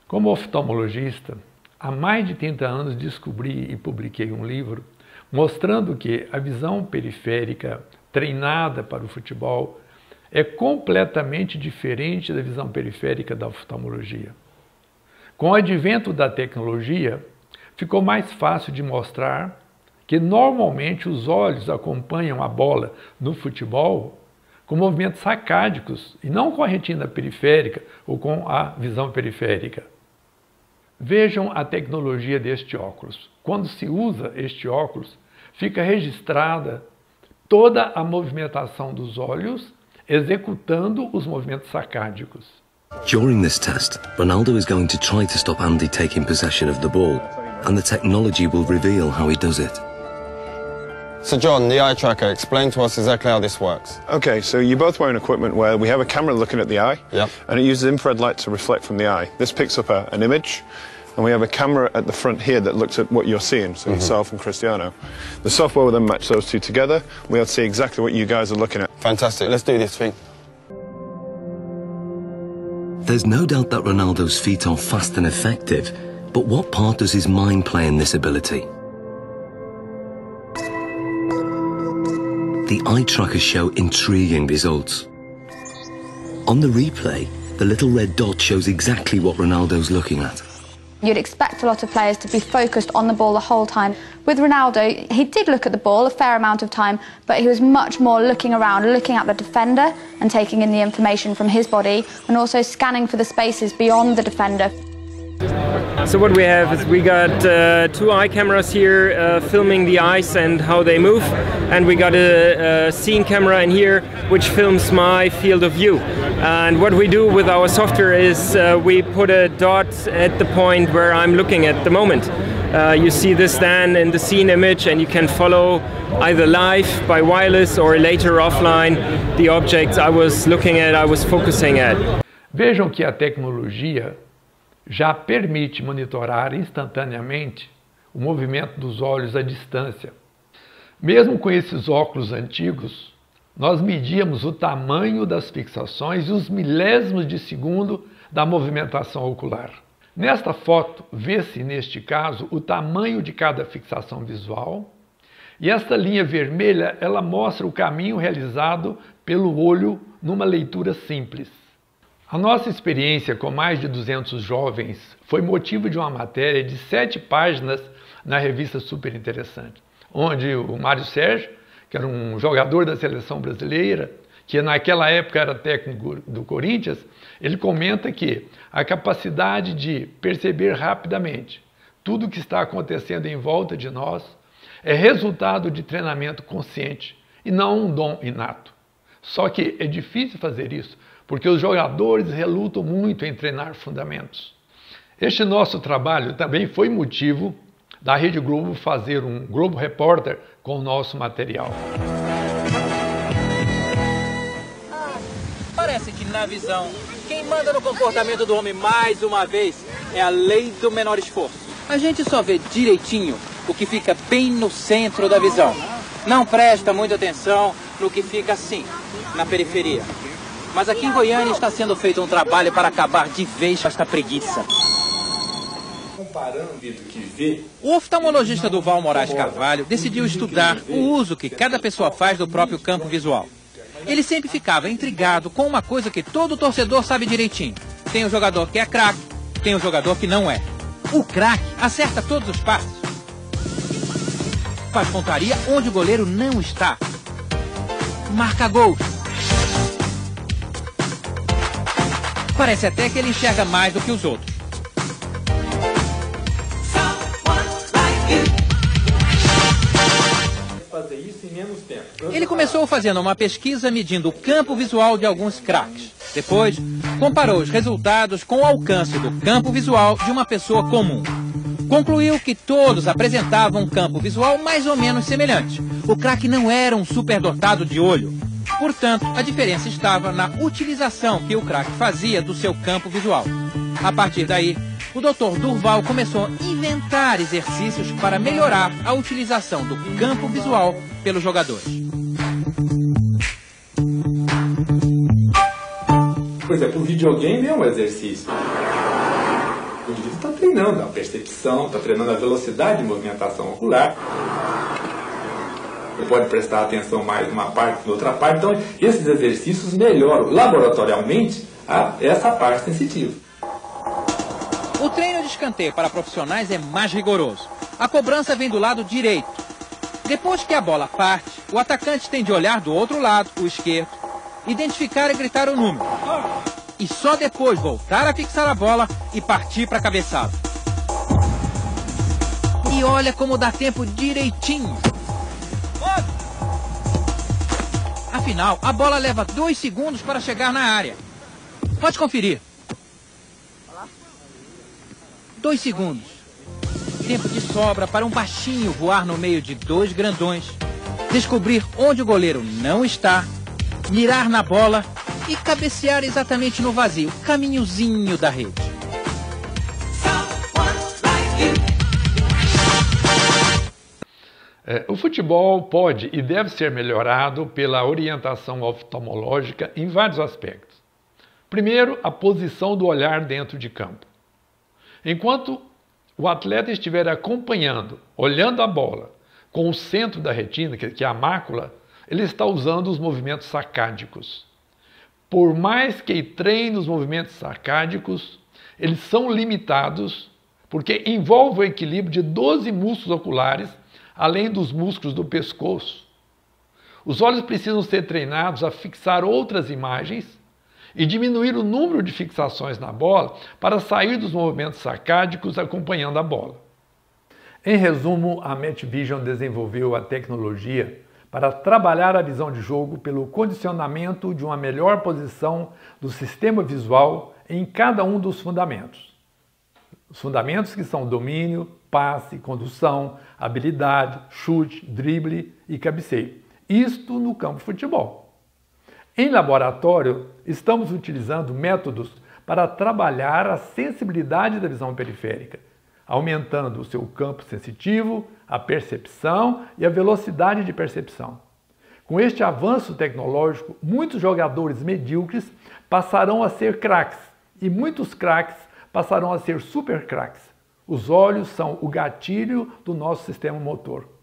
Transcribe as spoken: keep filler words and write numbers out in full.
Como oftalmologista, há mais de trinta anos descobri e publiquei um livro mostrando que a visão periférica treinada para o futebol é completamente diferente da visão periférica da oftalmologia. Com o advento da tecnologia, ficou mais fácil de mostrar que normalmente os olhos acompanham a bola no futebol com movimentos sacádicos e não com a retina periférica ou com a visão periférica. Vejam a tecnologia deste óculos. Quando se usa este óculos, fica registrada toda a movimentação dos olhos, executando os movimentos sacádicos. During this test, Ronaldo is going to try to stop Andy taking possession of the ball, and the technology will reveal how he does it. So John, the eye tracker, explain to us exactly how this works. Okay, so you're both wearing equipment where we have a camera looking at the eye, Yep. and it uses infrared light to reflect from the eye. This picks up a, an image, and we have a camera at the front here that looks at what you're seeing, so Mm-hmm. yourself and Cristiano. The software will then match those two together. We'll see exactly what you guys are looking at. Fantastic, let's do this thing. There's no doubt that Ronaldo's feet are fast and effective, but what part does his mind play in this ability? The eye trackers show intriguing results. On the replay, the little red dot shows exactly what Ronaldo's looking at. You'd expect a lot of players to be focused on the ball the whole time. With Ronaldo, he did look at the ball a fair amount of time, but he was much more looking around, looking at the defender and taking in the information from his body, and also scanning for the spaces beyond the defender. So what we have is we got uh, two eye cameras here uh, filming the eyes and how they move, and we got a, a scene camera in here which films my field of view. And what we do with our software is uh, we put a dot at the point where I'm looking at the moment. Uh, you see this then in the scene image, and you can follow either live by wireless or later offline the objects I was looking at, I was focusing at. Vejam que a tecnologia já permite monitorar instantaneamente o movimento dos olhos à distância. Mesmo com esses óculos antigos, nós medíamos o tamanho das fixações e os milésimos de segundo da movimentação ocular. Nesta foto, vê-se, neste caso, o tamanho de cada fixação visual, e esta linha vermelha ela mostra o caminho realizado pelo olho numa leitura simples. A nossa experiência com mais de duzentos jovens foi motivo de uma matéria de sete páginas na revista Super Interessante, onde o Mário Sérgio, que era um jogador da seleção brasileira, que naquela época era técnico do Corinthians, ele comenta que a capacidade de perceber rapidamente tudo o que está acontecendo em volta de nós é resultado de treinamento consciente e não um dom inato. Só que é difícil fazer isso, porque os jogadores relutam muito em treinar fundamentos. Este nosso trabalho também foi motivo da Rede Globo fazer um Globo Repórter com o nosso material. Parece que na visão, quem manda no comportamento do homem mais uma vez é a lei do menor esforço. A gente só vê direitinho o que fica bem no centro da visão. Não presta muita atenção no que fica assim, na periferia. Mas aqui em Goiânia está sendo feito um trabalho para acabar de vez com esta preguiça. O oftalmologista Duval Moraes Carvalho decidiu estudar o uso que cada pessoa faz do próprio campo visual. Ele sempre ficava intrigado com uma coisa que todo torcedor sabe direitinho. Tem o jogador que é craque, tem o jogador que não é. O craque acerta todos os passes. Faz pontaria onde o goleiro não está. Marca gols. Parece até que ele enxerga mais do que os outros. Ele começou fazendo uma pesquisa medindo o campo visual de alguns craques. Depois, comparou os resultados com o alcance do campo visual de uma pessoa comum. Concluiu que todos apresentavam um campo visual mais ou menos semelhante. O craque não era um superdotado de olho. Portanto, a diferença estava na utilização que o craque fazia do seu campo visual. A partir daí, o doutor Durval começou a inventar exercícios para melhorar a utilização do campo visual pelos jogadores. Por exemplo, o videogame é um exercício. treinando a percepção, está treinando a velocidade de movimentação ocular. Você pode prestar atenção mais numa parte que noutra parte. Então, esses exercícios melhoram laboratorialmente a, essa parte sensitiva. O treino de escanteio para profissionais é mais rigoroso. A cobrança vem do lado direito. Depois que a bola parte, o atacante tem de olhar do outro lado, o esquerdo, identificar e gritar o número. E só depois voltar a fixar a bola e partir para a cabeçada. E olha como dá tempo direitinho. Afinal, a bola leva dois segundos para chegar na área. Pode conferir. Dois segundos. Tempo de sobra para um baixinho voar no meio de dois grandões, descobrir onde o goleiro não está, mirar na bola e cabecear exatamente no vazio, caminhozinho da rede. É, o futebol pode e deve ser melhorado pela orientação oftalmológica em vários aspectos. Primeiro, a posição do olhar dentro de campo. Enquanto o atleta estiver acompanhando, olhando a bola, com o centro da retina, que é a mácula, ele está usando os movimentos sacádicos. Por mais que treine os movimentos sacádicos, eles são limitados porque envolve o equilíbrio de doze músculos oculares, além dos músculos do pescoço. Os olhos precisam ser treinados a fixar outras imagens e diminuir o número de fixações na bola para sair dos movimentos sacádicos acompanhando a bola. Em resumo, a Match Vision desenvolveu a tecnologia para trabalhar a visão de jogo pelo condicionamento de uma melhor posição do sistema visual em cada um dos fundamentos. Os fundamentos que são domínio, passe, condução, habilidade, chute, drible e cabeceio. Isto no campo de futebol. Em laboratório, estamos utilizando métodos para trabalhar a sensibilidade da visão periférica, aumentando o seu campo sensitivo, a percepção e a velocidade de percepção. Com este avanço tecnológico, muitos jogadores medíocres passarão a ser craques e muitos craques passarão a ser super craques. Os olhos são o gatilho do nosso sistema motor.